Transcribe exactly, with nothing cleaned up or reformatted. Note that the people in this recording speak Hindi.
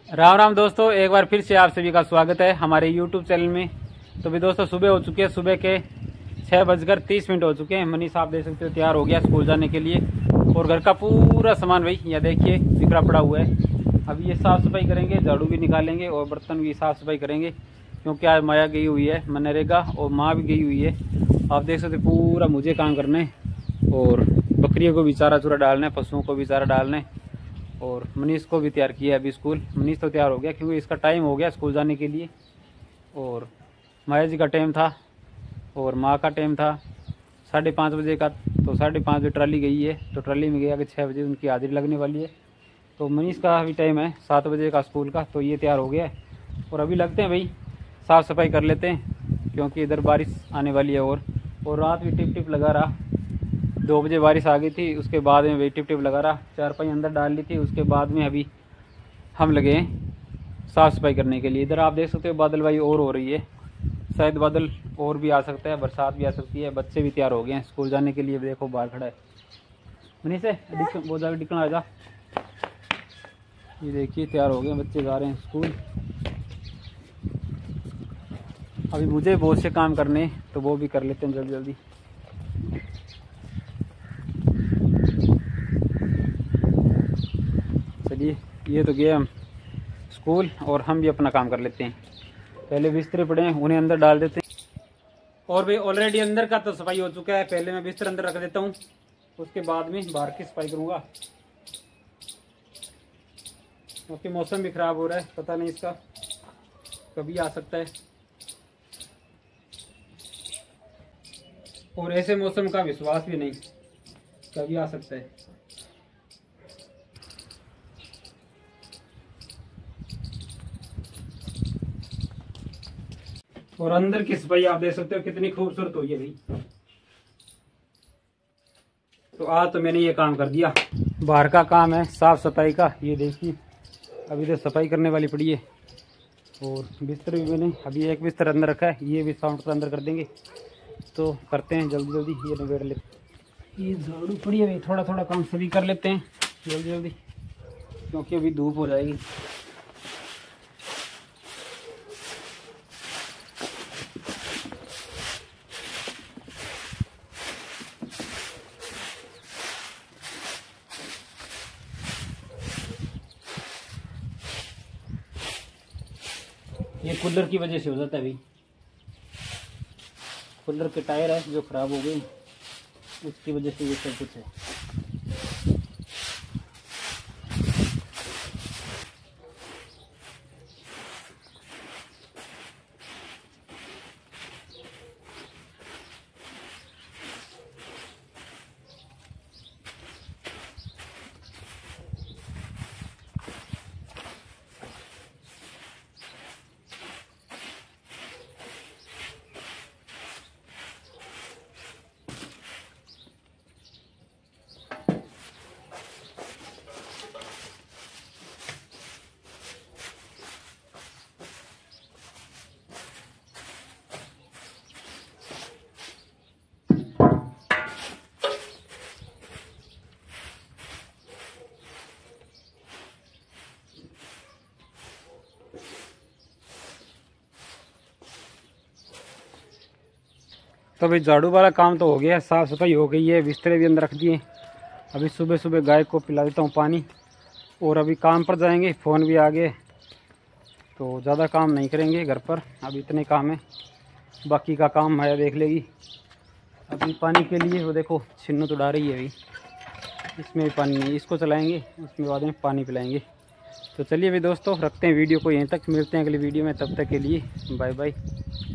राम राम दोस्तों, एक बार फिर से आप सभी का स्वागत है हमारे यूट्यूब चैनल में। तो भी दोस्तों सुबह हो चुकी है, सुबह के छः बजकर तीस मिनट हो चुके हैं। मनीष आप देख सकते हो तैयार हो गया स्कूल जाने के लिए। और घर का पूरा सामान भाई यह देखिए बिखरा पड़ा हुआ है। अभी ये साफ़ सफाई करेंगे, झाड़ू भी निकालेंगे और बर्तन भी साफ़ सफाई करेंगे, क्योंकि आज माया गई हुई है मनरेगा और माँ भी गई हुई है। आप देख सकते पूरा मुझे काम करना है और बकरियों को भी चारा चूरा डालना है, पशुओं को भी चारा डालना है। और मनीष को भी तैयार किया है अभी स्कूल। मनीष तो तैयार हो गया क्योंकि इसका टाइम हो गया स्कूल जाने के लिए। और माया जी का टाइम था और माँ का टाइम था साढ़े पाँच बजे का। तो साढ़े पाँच बजे ट्राली गई है, तो ट्राली में गया कि छः बजे उनकी हाजिरी लगने वाली है। तो मनीष का भी टाइम है सात बजे का स्कूल का। तो ये तैयार हो गया है और अभी लगते हैं भाई साफ़ सफाई कर लेते हैं, क्योंकि इधर बारिश आने वाली है। और और रात भी टिप टिप लगा रहा, दो बजे बारिश आ गई थी, उसके बाद में वही टिप टिप लगा रहा, चारपाई अंदर डाल ली थी। उसके बाद में अभी हम लगे हैं साफ़ सफाई करने के लिए। इधर आप देख सकते हो बादलबाई और हो रही है, शायद बादल और भी आ सकता है, बरसात भी आ सकती है। बच्चे भी तैयार हो गए हैं स्कूल जाने के लिए। देखो बाहर खड़ा है मनीष से बहुत ज़्यादा डिकना आ जा। ये देखिए तैयार हो गए बच्चे, जा रहे हैं स्कूल। अभी मुझे बहुत से काम करने हैं तो वो भी कर लेते हैं जल्दी जल्दी। चलिए ये तो गए हम स्कूल और हम भी अपना काम कर लेते हैं। पहले बिस्तर पड़े हैं उन्हें अंदर डाल देते हैं। और भाई ऑलरेडी अंदर का तो सफाई हो चुका है। पहले मैं बिस्तर अंदर रख देता हूँ, उसके बाद में बाहर की सफाई करूँगा, क्योंकि मौसम भी ख़राब हो रहा है। पता नहीं इसका कभी आ सकता है, और ऐसे मौसम का विश्वास भी नहीं, कभी आ सकता है। और अंदर की सफाई आप देख सकते हो कितनी खूबसूरत हुई है भाई। तो आज तो मैंने ये काम कर दिया। बाहर का काम है साफ सफाई का, ये देखिए अभी तो सफाई करने वाली पड़ी है। और बिस्तर भी मैंने अभी एक बिस्तर अंदर रखा है, ये भी साउंड पर अंदर कर देंगे। तो करते हैं जल्दी जल्दी, ये नवेड़ लेते। ये झाड़ू पड़ी है भाई, थोड़ा थोड़ा काम सभी कर लेते हैं जल्दी जल्दी, क्योंकि अभी धूप हो जाएगी। ये कूलर की वजह से हो जाता है भाई, कूलर के टायर है जो ख़राब हो गए, उसकी वजह से ये सब कुछ है। तो भाई झाड़ू वाला काम तो हो गया, साफ़ सफाई हो गई है, बिस्तरे भी अंदर रख दिए। अभी सुबह सुबह गाय को पिला देता हूँ पानी, और अभी काम पर जाएंगे। फ़ोन भी आ गए, तो ज़्यादा काम नहीं करेंगे घर पर, अभी इतने काम है। बाकी का काम माया देख लेगी। अभी पानी के लिए वो देखो छिन्नू तो डाल रही है अभी, इसमें भी पानी नहीं, इसको चलाएँगे उसमें बाद में पानी पिलाएँगे। तो चलिए भाई दोस्तों रखते हैं वीडियो को यहीं तक, मिलते हैं अगली वीडियो में, तब तक के लिए बाय बाय।